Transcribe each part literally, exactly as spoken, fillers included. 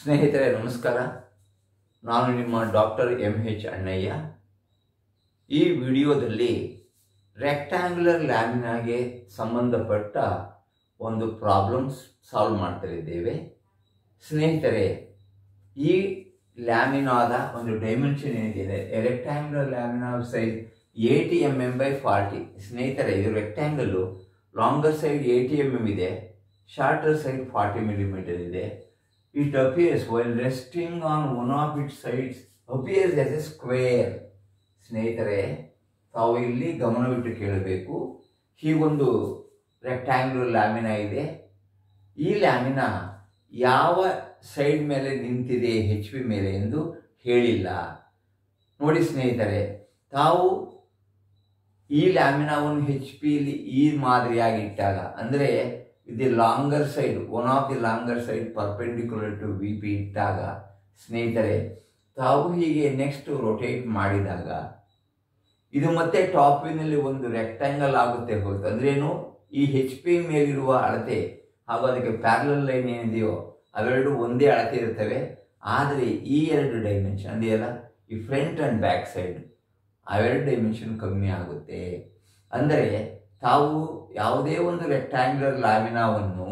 ಸ್ನೇಹಿತರೆ ನಮಸ್ಕಾರ. ನಾನು ನಿಮ್ಮ ಡಾಕ್ಟರ್ ಎಂ ಎಚ್ ಅಣ್ಣಯ್ಯ. ಈ ವಿಡಿಯೋದಲ್ಲಿ ರೆಕ್ಟ್ಯಾಂಗ್ಯುಲರ್ ಲ್ಯಾಮಿನಾಗೆ ಸಂಬಂಧಪಟ್ಟ ಒಂದು ಪ್ರಾಬ್ಲಮ್ಸ್ ಸಾಲ್ವ್ ಮಾಡ್ತಿದ್ದೇವೆ. ಸ್ನೇಹಿತರೆ, ಈ ಲ್ಯಾಮಿನಾದ ಒಂದು ಡೈಮೆನ್ಷನ್ ಏನಿದೆ, rectangular lamina size eighty M M by forty. ಸ್ನೇಹಿತರೆ, ಇದು rectangle longer side eighty M M ಇದೆ, ಶಾರ್ಟರ್ ಸೈಡ್ ಫಾರ್ಟಿ ಮಿಲಿಮೀಟರ್ ಇದೆ. It appears while resting on one of its sides appears as a square. ಸ್ನೇಹಿತರೆ, ತಾವು ಇಲ್ಲಿ ಗಮನವಿಟ್ಟು ಕೇಳಬೇಕು. ಹೀಗೊಂದು ರೆಕ್ಟ್ಯಾಂಗ್ಯುಲರ್ ಲ್ಯಾಮಿನಾ ಇದೆ. ಈ ಲ್ಯಾಮಿನಾ ಯಾವ ಸೈಡ್ ಮೇಲೆ ನಿಂತಿದೆ ಹೆಚ್ ಪಿ ಮೇಲೆ ಎಂದು ಹೇಳಿಲ್ಲ. ನೋಡಿ ಸ್ನೇಹಿತರೆ, ತಾವು ಈ ಲ್ಯಾಮಿನಾವನ್ನು ಹೆಚ್ ಪಿಲಿ ಈ ಮಾದರಿಯಾಗಿ ಇಟ್ಟಾಗ, ಅಂದರೆ the longer side one of the longer side perpendicular to V P ಇಟ್ಟಾಗ, ಸ್ನೇಹಿತರೆ ತಾವು ಹೀಗೆ ನೆಕ್ಸ್ಟ್ ರೊಟೇಟ್ ಮಾಡಿದಾಗ ಇದು ಮತ್ತೆ ಟಾಪ್ ವ್ಯೂನಲ್ಲಿ ಒಂದು ರೆಕ್ಟ್ಯಾಂಗಲ್ ಆಗುತ್ತೆ ಹೊರತು, ಅಂದ್ರೇನು, ಈ ಹೆಚ್ ಪಿ ಮೇಲಿರುವ ಅಳತೆ ಹಾಗೂ ಅದಕ್ಕೆ ಪ್ಯಾರಲಲ್ ಲೈನ್ ಏನಿದೆಯೋ ಅವೆರಡು ಒಂದೇ ಅಳತೆ ಇರ್ತವೆ. ಆದರೆ ಈ ಎರಡು ಡೈಮೆನ್ಷನ್ ಅಂದೆಯಲ್ಲ, ಈ ಫ್ರಂಟ್ ಆ್ಯಂಡ್ ಬ್ಯಾಕ್ ಸೈಡ್ ಅವೆರಡು ಡೈಮೆನ್ಷನ್ ಕಮ್ಮಿ ಆಗುತ್ತೆ. ಅಂದರೆ ತಾವು ಯಾವುದೇ ಒಂದು ರೆಕ್ಟ್ಯಾಂಗ್ಯುಲರ್ ಲ್ಯಾಮಿನಾವನ್ನು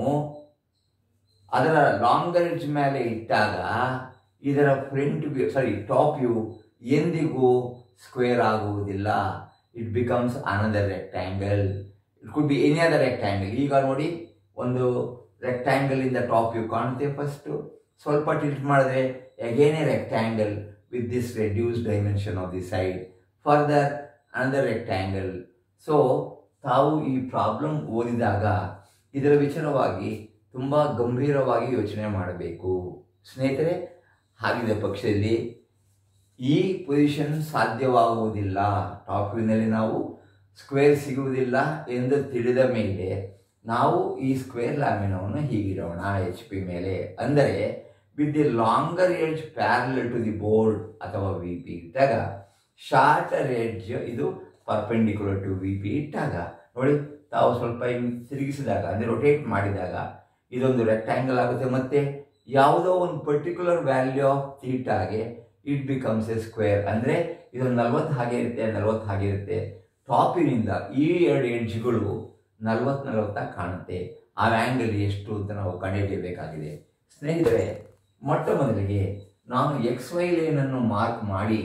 ಅದರ ಲಾಂಗರ್ ಎಡ್ಜ್ ಮೇಲೆ ಇಟ್ಟಾಗ ಇದರ front view sorry top view ಎಂದಿಗೂ ಸ್ಕ್ವೇರ್ ಆಗುವುದಿಲ್ಲ. It becomes another rectangle. It could be any other rectangle. ಈಗ ನೋಡಿ, ಒಂದು ರೆಕ್ಟ್ಯಾಂಗಲ್ ಇಂದ ಟಾಪ್ ವ್ಯೂ ಕಾಣುತ್ತೆ. ಫಸ್ಟು ಸ್ವಲ್ಪ ಟಿಲ್ಟ್ ಮಾಡಿದ್ರೆ again a rectangle with this reduce dimension of the side, further another rectangle. So ತಾವು ಈ ಪ್ರಾಬ್ಲಮ್ ಓದಿದಾಗ ಇದರ ವಿಚಾರವಾಗಿ ತುಂಬ ಗಂಭೀರವಾಗಿ ಯೋಚನೆ ಮಾಡಬೇಕು. ಸ್ನೇಹಿತರೆ, ಹಾಗಿದ್ದ ಪಕ್ಷದಲ್ಲಿ ಈ ಪೊಸಿಷನ್ ಸಾಧ್ಯವಾಗುವುದಿಲ್ಲ, ಟಾಪ್ ವ್ಯೂನಲ್ಲಿ ನಾವು ಸ್ಕ್ವೇರ್ ಸಿಗುವುದಿಲ್ಲ ಎಂದು ತಿಳಿದ ಮೇಲೆ ನಾವು ಈ ಸ್ಕ್ವೇರ್ ಲ್ಯಾಮಿನಾವನ್ನು ಹೀಗಿಡೋಣ ಎಚ್ ಪಿ ಮೇಲೆ. ಅಂದರೆ with the longer edge parallel to the board ಅಥವಾ ವಿ ಪಿ ಇಟ್ಟಾಗ, ಶಾರ್ಟರ್ ಎಡ್ಜ್ ಇದು ಪರ್ಪೆಂಡಿಕ್ಯುಲರ್ ಟು ವಿ ಪಿ ಇಟ್ಟಾಗ, ನೋಡಿ ತಾವು ಸ್ವಲ್ಪ ಹಿಂಗೆ ತಿರುಗಿಸಿದಾಗ, ಅಂದರೆ ರೊಟೇಟ್ ಮಾಡಿದಾಗ ಇದೊಂದು ರೆಕ್ಟ್ಯಾಂಗಲ್ ಆಗುತ್ತೆ. ಮತ್ತು ಯಾವುದೋ ಒಂದು ಪರ್ಟಿಕ್ಯುಲರ್ ವ್ಯಾಲ್ಯೂ ಆಫ್ ಥೀಟಾಗೆ ಇಟ್ ಬಿಕಮ್ಸ್ ಎ ಸ್ಕ್ವೇರ್. ಅಂದರೆ ಇದೊಂದು ನಲ್ವತ್ತು ಹಾಗೆ ಇರುತ್ತೆ, ನಲ್ವತ್ತು ಹಾಗೆ ಇರುತ್ತೆ. ಟಾಪಿನಿಂದ ಈ ಎರಡು ಎಡ್ಜ್ಗಳು ನಲ್ವತ್ತು ನಲ್ವತ್ತಾಗಿ ಕಾಣುತ್ತೆ. ಆ ಆ್ಯಂಗಲ್ ಎಷ್ಟು ಅಂತ ನಾವು ಕಂಡುಹಿಡಿಯಬೇಕಾಗಿದೆ. ಸ್ನೇಹಿತರೆ, ಮೊಟ್ಟ ಮೊದಲಿಗೆ ನಾನು ಎಕ್ಸ್ ವೈ ಲೈನನ್ನು ಮಾರ್ಕ್ ಮಾಡಿ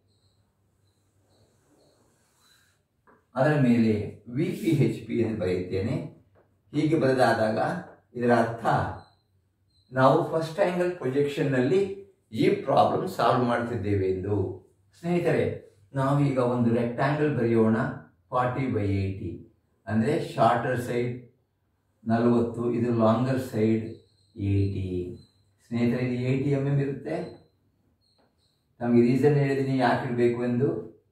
ಅದರ ಮೇಲೆ ವಿ ಪಿ ಹೆಚ್ ಪಿ ಎಂದು ಬರೆಯುತ್ತೇನೆ. ಹೀಗೆ ಬರೆದಾದಾಗ ಇದರ ಅರ್ಥ ನಾವು ಫಸ್ಟ್ ಆ್ಯಂಗಲ್ ಪ್ರೊಜೆಕ್ಷನ್ನಲ್ಲಿ ಈ ಪ್ರಾಬ್ಲಮ್ ಸಾಲ್ವ್ ಮಾಡ್ತಿದ್ದೇವೆ ಎಂದು. ಸ್ನೇಹಿತರೆ, ನಾವೀಗ ಒಂದು ರೆಕ್ಟ್ಯಾಂಗಲ್ ಬರೆಯೋಣ. ಫಾರ್ಟಿ ಬೈ ಏಯ್ಟಿ ಅಂದರೆ ಶಾರ್ಟರ್ ಸೈಡ್ ನಲವತ್ತು, ಇದು ಲಾಂಗರ್ ಸೈಡ್ ಏಯ್ಟಿ. ಸ್ನೇಹಿತರೆ, ಇದು ಏಯ್ಟಿ ಎಮ್ ಎಮ್ ಇರುತ್ತೆ. ನಮಗೆ ರೀಸನ್ ಹೇಳಿದ್ದೀನಿ ಯಾಕೆ ಇಡಬೇಕು ಎಂದು.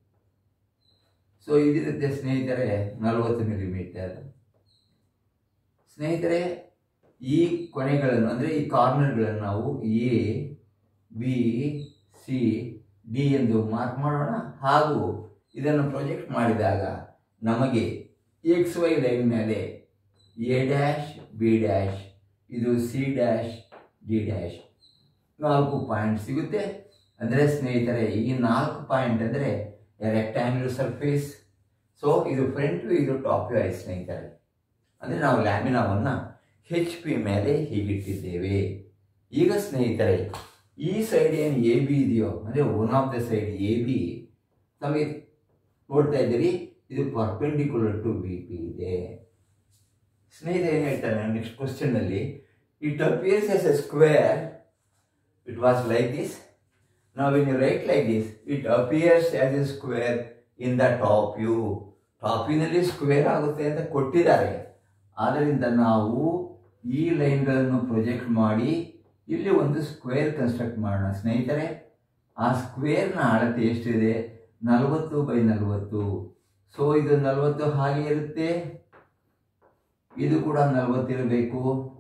ಸೊ ಇದಿರುತ್ತೆ ಸ್ನೇಹಿತರೆ ನಲವತ್ತು ಮಿಲಿಮೀಟರ್. ಸ್ನೇಹಿತರೆ, ಈ ಕೊನೆಗಳನ್ನು ಅಂದರೆ ಈ ಕಾರ್ನರ್ಗಳನ್ನು ನಾವು ಎ ಬಿ ಸಿ ಡಿ ಎಂದು ಮಾರ್ಕ್ ಮಾಡೋಣ. ಹಾಗೂ ಇದನ್ನು ಪ್ರೊಜೆಕ್ಟ್ ಮಾಡಿದಾಗ ನಮಗೆ ಎಕ್ಸ್ ವೈ ಲೈನ್ ಮೇಲೆ ಎ ಡ್ಯಾಶ್ ಬಿ ಡ್ಯಾಶ್ ಇದು ಸಿ ಡ್ಯಾಶ್ ಡಿ ಡ್ಯಾಶ್ ನಾಲ್ಕು ಪಾಯಿಂಟ್ ಸಿಗುತ್ತೆ. ಅಂದರೆ ಸ್ನೇಹಿತರೆ, ಈ ನಾಲ್ಕು ಪಾಯಿಂಟ್ ಅಂದರೆ ರೆಕ್ಟ್ಯಾಂಗ್ಯುಲರ್ ಸರ್ಫೇಸ್. ಸೊ ಇದು ಫ್ರಂಟ್ ವ್ಯೂ, ಇದು ಟಾಪ್ ವ್ಯೂ ಆಯ್ತು ಸ್ನೇಹಿತರೆ. ಅಂದರೆ ನಾವು ಲ್ಯಾಮಿನಾವನ್ನು ಹೆಚ್ ಪಿ ಮೇಲೆ ಹೀಗಿಟ್ಟಿದ್ದೇವೆ. ಈಗ ಸ್ನೇಹಿತರೆ, ಈ ಸೈಡ್ ಏನು ಎ ಬಿ ಇದೆಯೋ, ಅಂದರೆ one of the side A B ನಮಗೆ ನೋಡ್ತಾ ಇದ್ದೀರಿ, ಇದು ಪರ್ಪೆಂಡಿಕ್ಯುಲರ್ ಟು ವಿ ಪಿ ಇದೆ. ಸ್ನೇಹಿತರೆ ಏನು ಹೇಳ್ತಾರೆ ನೆಕ್ಸ್ಟ್ ಕ್ವಶನ್ನಲ್ಲಿ, it appears as a square. It was like this. Now when you write like this, it appears as a square in the top view. Top ವ್ಯೂನಲ್ಲಿ ಸ್ಕ್ವೇರ್ ಆಗುತ್ತೆ ಅಂತ ಕೊಟ್ಟಿದ್ದಾರೆ. ಆದ್ದರಿಂದ ನಾವು ಈ ಲೈನ್ಗಳನ್ನು ಪ್ರೊಜೆಕ್ಟ್ ಮಾಡಿ ಇಲ್ಲಿ ಒಂದು ಸ್ಕ್ವೇರ್ ಕನ್ಸ್ಟ್ರಕ್ಟ್ ಮಾಡೋಣ. ಸ್ನೇಹಿತರೆ, ಆ ಸ್ಕ್ವೇರ್ನ ಅಳತೆ ಎಷ್ಟಿದೆ? ನಲವತ್ತು ಬೈ ನಲವತ್ತು. ಸೊ ಇದು ನಲವತ್ತು ಹಾಗೆ ಇರುತ್ತೆ, ಇದು ಕೂಡ ನಲವತ್ತಿರಬೇಕು.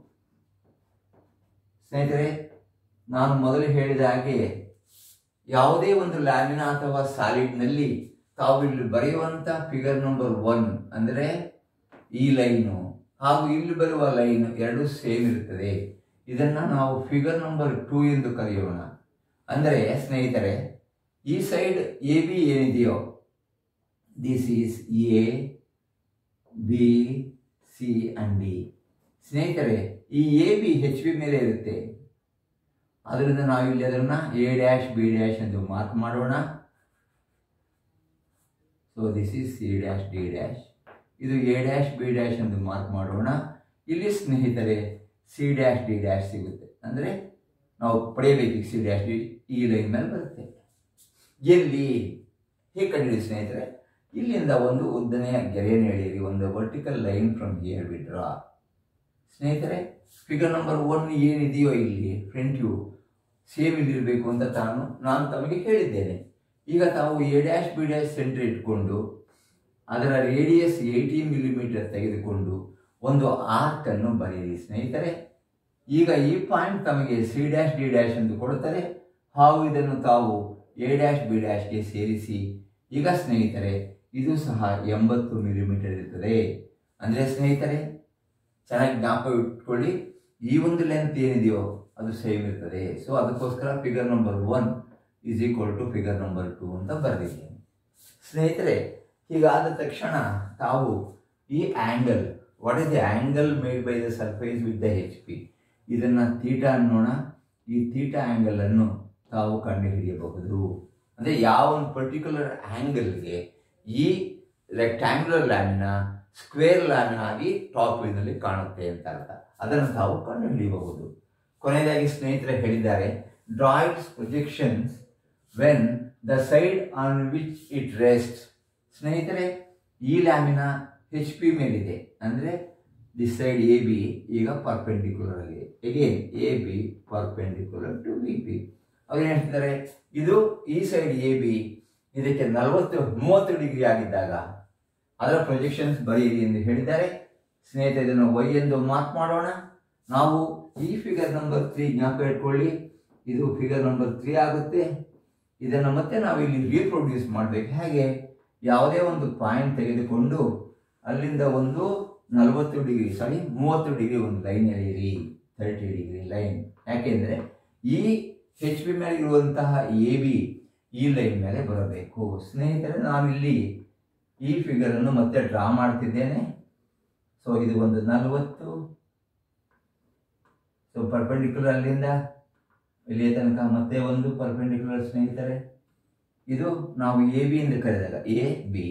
ಸ್ನೇಹಿತರೆ, ನಾನು ಮೊದಲು ಹೇಳಿದ ಹಾಗೆ ಯಾವುದೇ ಒಂದು ಲ್ಯಾಮಿನಾ ಅಥವಾ ಸಾಲಿಡ್ನಲ್ಲಿ ತಾವು ಇಲ್ಲಿ ಬರೆಯುವಂಥ ಫಿಗರ್ ನಂಬರ್ ಒನ್ ಅಂದರೆ ಈ ಲೈನು ಹಾಗೂ ಇಲ್ಲಿ ಬರುವ ಲೈನ್ ಎರಡು ಸೇಮ್ ಇರುತ್ತದೆ. ಇದನ್ನು ನಾವು ಫಿಗರ್ ನಂಬರ್ ಟೂ ಎಂದು ಕರೆಯೋಣ. ಅಂದರೆ ಸ್ನೇಹಿತರೆ, ಈ ಸೈಡ್ ಎ ಬಿ ಏನಿದೆಯೋ this is A B C and D. ಸ್ನೇಹಿತರೆ, ಈ ಎ ಬಿ ಹೆಚ್ ಬಿ ಮೇಲೆ ಇರುತ್ತೆ. ಅದರಿಂದ ನಾವು ಇಲ್ಲಿ ಅದನ್ನು ಎ ಡ್ಯಾಶ್ ಬಿ ಡ್ಯಾಶ್ ಎಂದು ಮಾರ್ಕ್ ಮಾಡೋಣ. So this is C dash D dash. ಇದು ಎ ಡ್ಯಾಶ್ ಬಿ ಡ್ಯಾಶ್ ಎಂದು ಮಾರ್ಕ್ ಮಾಡೋಣ. ಇಲ್ಲಿ ಸ್ನೇಹಿತರೆ ಸಿ ಡ್ಯಾಶ್ ಡಿ ಡ್ಯಾಶ್ ಸಿಗುತ್ತೆ. ಅಂದರೆ ನಾವು ಪಡೆಯಬೇಕು ಸಿ ಡ್ಯಾಶ್ ಡಿ ಈ ಲೈನ್ ಮೇಲೆ ಬರುತ್ತೆ. ಎಲ್ಲಿ ಹೇಗೆ ಕಂಡಿಡಿ ಸ್ನೇಹಿತರೆ? ಇಲ್ಲಿಂದ ಒಂದು ಉದ್ದನೆಯ ಗೆರೆಯನ್ನು ಎಳೆಯಿರಿ. ಒಂದು vertical line from here we draw. ಸ್ನೇಹಿತರೆ, ಫಿಗರ್ ನಂಬರ್ ಒನ್ ಏನಿದೆಯೋ ಇಲ್ಲಿ ಫ್ರಂಟ್ ವ್ಯೂ ಸೇಮ್ ಇಲ್ಲಿರಬೇಕು ಅಂತ ತಾನು ನಾನು ತಮಗೆ ಹೇಳಿದ್ದೇನೆ. ಈಗ ತಾವು A dash B dash center ಇಟ್ಕೊಂಡು ಅದರ ರೇಡಿಯಸ್ ಏಯ್ಟೀನ್ ಮಿಲಿಮೀಟರ್ ತೆಗೆದುಕೊಂಡು ಒಂದು ಆರ್ಕ್ ಅನ್ನು ಬರೆಯಿರಿ ಸ್ನೇಹಿತರೆ. ಈಗ ಈ ಪಾಯಿಂಟ್ ತಮಗೆ ಸಿ ಡ್ಯಾಶ್ ಡಿ ಡ್ಯಾಶ್ ಎಂದು ಕೊಡುತ್ತದೆ. ಹಾಗೂ ಇದನ್ನು ತಾವು ಎ ಡ್ಯಾಶ್ ಬಿ ಡ್ಯಾಶ್ಗೆ ಸೇರಿಸಿ. ಈಗ ಸ್ನೇಹಿತರೆ, ಇದು ಸಹ ಎಂಬತ್ತು ಮಿಲಿಮೀಟರ್ ಇರ್ತದೆ. ಅಂದರೆ ಸ್ನೇಹಿತರೆ, ಚೆನ್ನಾಗಿ ಜ್ಞಾಪಕ ಇಟ್ಕೊಳ್ಳಿ, ಈ ಒಂದು ಲೆಂತ್ ಏನಿದೆಯೋ ಅದು ಸೇಮ್ ಇರ್ತದೆ. ಸೊ ಅದಕ್ಕೋಸ್ಕರ figure number one is equal to figure number two ಅಂತ ಬರೆದಿದ್ದೇನೆ. ಸ್ನೇಹಿತರೆ, ಹೀಗಾದ ತಕ್ಷಣ ತಾವು ಈ angle, what is the angle made by the surface with the H P, ಇದನ್ನು ತೀಟಾ ಅನ್ನೋಣ. ಈ ತೀಟಾ ಆ್ಯಂಗಲನ್ನು ತಾವು ಕಂಡುಹಿಡಿಯಬಹುದು. ಅಂದರೆ ಯಾವ ಒಂದು ಪರ್ಟಿಕ್ಯುಲರ್ ಆ್ಯಂಗಲ್ಗೆ ಈ ರೆಕ್ಟ್ಯಾಂಗ್ಯುಲರ್ ಲ್ಯಾಮಿನ ಸ್ಕ್ವೇರ್ ಲ್ಯಾಮಿನ ಆಗಿ ಟಾಪ್ ವ್ಯೂನಲ್ಲಿ ಕಾಣುತ್ತೆ ಅಂತ ಅರ್ಥ. ಅದನ್ನು ತಾವು ಕಂಡುಹಿಡಿಯಬಹುದು. ಕೊನೆಯದಾಗಿ ಸ್ನೇಹಿತರೆ ಹೇಳಿದ್ದಾರೆ, draw its projections when the side on which it rest. ಸ್ನೇಹಿತರೆ, ಈ ಲ್ಯಾಮಿನ ಹೆಚ್ ಪಿ ಮೇಲಿದೆ. ಅಂದರೆ ದಿಸ್ ಸೈಡ್ ಎ ಬಿ ಈಗ ಪರ್ಪೆಂಡಿಕ್ಯುಲರ್ ಆಗಿದೆ. Again A B perpendicular to B P. ಅವ್ರು ಏನು ಹೇಳ್ತಿದ್ದಾರೆ, ಇದು ಈ ಸೈಡ್ ಎ ಬಿ ಇದಕ್ಕೆ ನಲವತ್ತು ಮೂವತ್ತು ಡಿಗ್ರಿ ಆಗಿದ್ದಾಗ ಅದರ ಪ್ರೊಜೆಕ್ಷನ್ಸ್ ಬರೆಯಿರಿ ಎಂದು ಹೇಳಿದ್ದಾರೆ. ಸ್ನೇಹಿತರೆ, ಇದನ್ನು ವೈ ಎಂದು ಮಾರ್ಕ್ ಮಾಡೋಣ. ನಾವು ಈ ಫಿಗರ್ ನಂಬರ್ ತ್ರೀ ಜ್ಞಾಪಕ ಇಟ್ಕೊಳ್ಳಿ, ಇದು ಫಿಗರ್ ನಂಬರ್ ತ್ರೀ ಆಗುತ್ತೆ. ಇದನ್ನು ಮತ್ತೆ ನಾವು ಇಲ್ಲಿ ರೀಪ್ರೊಡ್ಯೂಸ್ ಮಾಡಬೇಕು. ಹೇಗೆ? ಯಾವುದೇ ಒಂದು ಪಾಯಿಂಟ್ ತೆಗೆದುಕೊಂಡು ಅಲ್ಲಿಂದ ಒಂದು ನಲವತ್ತು ಡಿಗ್ರಿ ಸಾರಿ ಮೂವತ್ತು ಡಿಗ್ರಿ ಒಂದು ಲೈನ್ ಎಳೆಯಿರಿ, ತರ್ಟಿ ಡಿಗ್ರಿ ಲೈನ್. ಯಾಕೆಂದರೆ ಈ ಹೆಚ್ ಬಿ ಮೇಲೆ ಇರುವಂತಹ ಎ ಬಿ ಈ ಲೈನ್ ಮೇಲೆ ಬರಬೇಕು. ಸ್ನೇಹಿತರೆ, ನಾವಿಲ್ಲಿ ಈ ಫಿಗರನ್ನು ಮತ್ತೆ ಡ್ರಾ ಮಾಡ್ತಿದ್ದೇನೆ. ಸೊ ಇದು ಒಂದು ನಲವತ್ತು. ಸೊ ಪರ್ಪೆಂಡಿಕ್ಯುಲರ್ ಅಲ್ಲಿಂದ ಇಲ್ಲಿಯ ತನಕ ಮತ್ತೆ ಒಂದು ಪರ್ಪೆಂಡಿಕ್ಯುಲರ್ ಸ್ನೇಹಿತರೆ. ಇದು ನಾವು ಎ ಬಿ ಎಂದು ಕರೆದಾಗ ಎ ಬಿ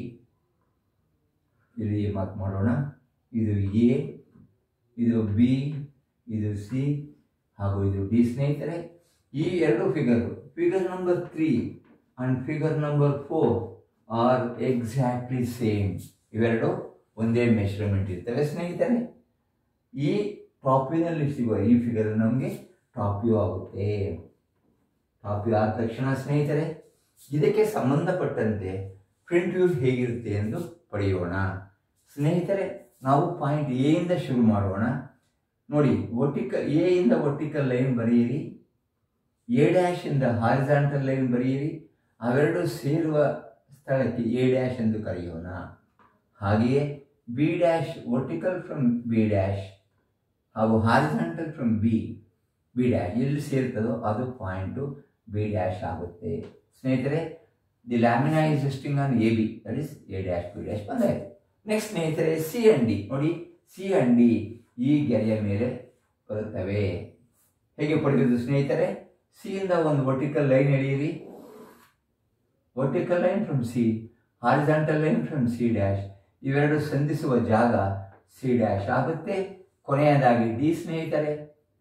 ಇಲ್ಲಿ ಮಾರ್ಕ್ ಮಾಡೋಣ. ಇದು ಎ, ಇದು ಬಿ, ಇದು ಸಿ ಹಾಗೂ ಇದು ಡಿ. ಸ್ನೇಹಿತರೆ, ಈ ಎರಡು figure figure number three and figure number four are exactly same. ಇವೆರಡು ಒಂದೇ ಮೆಷರ್ಮೆಂಟ್ ಇರ್ತವೆ ಸ್ನೇಹಿತರೆ. ಈ ಟಾಪ್ ವ್ಯೂನಲ್ಲಿ ಸಿಗುವ ಈ ಫಿಗರ್ ನಮಗೆ ಟಾಪ್ ವ್ಯೂ ಆಗುತ್ತೆ. ಟಾಪ್ ವ್ಯೂ ಆದ ತಕ್ಷಣ ಸ್ನೇಹಿತರೆ, ಇದಕ್ಕೆ ಸಂಬಂಧಪಟ್ಟಂತೆ ಫ್ರಂಟ್ ವ್ಯೂ ಹೇಗಿರುತ್ತೆ ಎಂದು ಪಡೆಯೋಣ. ಸ್ನೇಹಿತರೆ, ನಾವು ಪಾಯಿಂಟ್ ಎ ಇಂದ ಶುರು ಮಾಡೋಣ. ನೋಡಿ, ವರ್ಟಿಕಲ್ ಎ ಇಂದ ವರ್ಟಿಕಲ್ ಲೈನ್ ಬರೆಯಿರಿ, ಎ ಡ್ಯಾಶ್ ಇಂದ ಹಾರಿಜಾಂಟಲ್ ಲೈನ್ ಬರೆಯಿರಿ. ಅವೆರಡು ಸೇರುವ ಸ್ಥಳಕ್ಕೆ ಎ ಡ್ಯಾಶ್ ಎಂದು ಕರೆಯೋಣ. ಹಾಗೆಯೇ B dash vertical from B dash ಹಾಗೂ horizontal from B B dash ಎಲ್ಲಿ ಸೇರ್ತದೋ ಅದು ಪಾಯಿಂಟು ಬಿ ಡ್ಯಾಶ್ ಆಗುತ್ತೆ. ಸ್ನೇಹಿತರೆ, the lamina is resting on A B, that is A dash B dash ಬಂದಾಯಿತು. ನೆಕ್ಸ್ಟ್ ಸ್ನೇಹಿತರೆ, ಸಿ ಅಂಡ್ ಡಿ. ನೋಡಿ, C and D ಈ ಗೆರೆಯ ಮೇಲೆ ಬರುತ್ತವೆ. ಹೇಗೆ ಪಡೆಯುವುದು ಸ್ನೇಹಿತರೆ? ಸಿ ಇಂದ ಒಂದು ವರ್ಟಿಕಲ್ ಲೈನ್ ಎಳೆಯಿರಿ, vertical line from C, horizontal line from C dash. ಇವೆರಡು ಸಂಧಿಸುವ ಜಾಗ ಸಿ ಡ್ಯಾಶ್ ಆಗುತ್ತೆ. ಕೊನೆಯದಾಗಿ ಡಿ ಸ್ನೇಹಿತರೆ,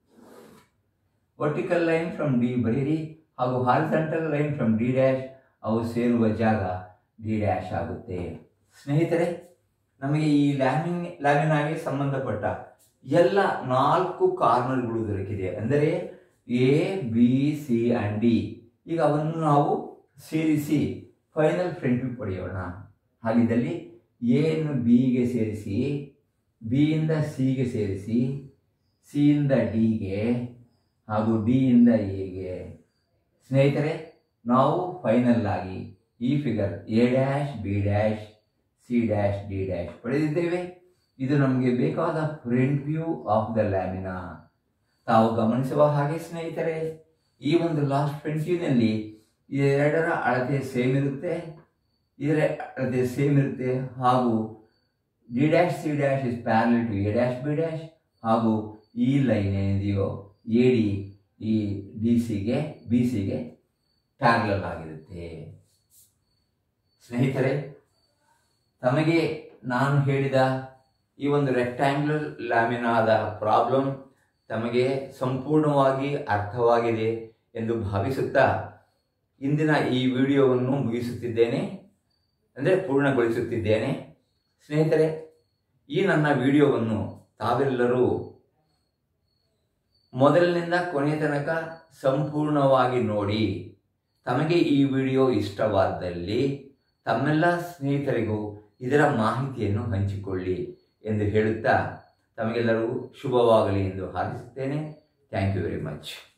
ವರ್ಟಿಕಲ್ ಲೈನ್ ಫ್ರಮ್ ಡಿ ಬರೀರಿ ಹಾಗೂ horizontal line from D dash, ಅವು ಸೇರುವ ಜಾಗ ಡಿ ಡ್ಯಾಶ್ ಆಗುತ್ತೆ. ಸ್ನೇಹಿತರೆ, ನಮಗೆ ಈ ಲ್ಯಾಮಿನ್ ಲ್ಯಾಮಿನಾಗೆ ಸಂಬಂಧಪಟ್ಟ ಎಲ್ಲ ನಾಲ್ಕು ಕಾರ್ನರ್ಗಳು ದೊರಕಿದೆ. ಅಂದರೆ A B C and D. ಈಗ ಅವನ್ನು ನಾವು ಸೇರಿಸಿ ಫೈನಲ್ ಫ್ರಂಟ್ ವ್ಯೂ ಪಡೆಯೋಣ. ಹಾಗಿದ್ದಲ್ಲಿ ಎನ್ನು ಬಿಗೆ ಸೇರಿಸಿ, ಬಿಯಿಂದ ಸಿಗೆ ಸೇರಿಸಿ, ಸಿಯಿಂದ ಡಿಗೆ ಹಾಗೂ ಡಿಯಿಂದ ಎಗೆ. ಸ್ನೇಹಿತರೆ, ನಾವು ಫೈನಲ್ ಆಗಿ ಈ figure A dash B dash C dash D dash ಪಡೆದಿದ್ದೇವೆ. ಇದು ನಮಗೆ ಬೇಕಾದ front view of the lamina. ತಾವು ಗಮನಿಸುವ ಹಾಗೆ ಸ್ನೇಹಿತರೆ, ಈ ಒಂದು ಲಾಸ್ಟ್ ಟ್ವೆಂಟಿನಲ್ಲಿ ಎರಡರ ಅಳತೆ ಸೇಮ್ ಇರುತ್ತೆ, ಇದರ ಅಳತೆ ಸೇಮ್ ಇರುತ್ತೆ ಹಾಗೂ D dash C dash is parallel to A dash B dash ಹಾಗೂ ಈ ಲೈನ್ ಏನಿದೆಯೋ ಎ ಡಿ ಈ ಡಿ ಸಿಗೆ ಬಿ ಸಿಗೆ ಪ್ಯಾರಲಲ್ ಆಗಿರುತ್ತೆ. ಸ್ನೇಹಿತರೆ, ತಮಗೆ ನಾನು ಹೇಳಿದ ಈ ಒಂದು ರೆಕ್ಟ್ಯಾಂಗ್ಯುಲರ್ ಲ್ಯಾಮಿನಾದ ಪ್ರಾಬ್ಲಮ್ ತಮಗೆ ಸಂಪೂರ್ಣವಾಗಿ ಅರ್ಥವಾಗಿದೆ ಎಂದು ಭಾವಿಸುತ್ತಾ ಇಂದಿನ ಈ ವಿಡಿಯೋವನ್ನು ಮುಗಿಸುತ್ತಿದ್ದೇನೆ, ಅಂದರೆ ಪೂರ್ಣಗೊಳಿಸುತ್ತಿದ್ದೇನೆ. ಸ್ನೇಹಿತರೆ, ಈ ನನ್ನ ವಿಡಿಯೋವನ್ನು ತಾವೆಲ್ಲರೂ ಮೊದಲಿನಿಂದ ಕೊನೆಯ ತನಕ ಸಂಪೂರ್ಣವಾಗಿ ನೋಡಿ ತಮಗೆ ಈ ವಿಡಿಯೋ ಇಷ್ಟವಾದಲ್ಲಿ ತಮ್ಮೆಲ್ಲ ಸ್ನೇಹಿತರಿಗೂ ಇದರ ಮಾಹಿತಿಯನ್ನು ಹಂಚಿಕೊಳ್ಳಿ ಎಂದು ಹೇಳುತ್ತಾ ತಮಗೆಲ್ಲರಿಗೂ ಶುಭವಾಗಲಿ ಎಂದು ಹಾರೈಸುತ್ತೇನೆ. Thank you very much.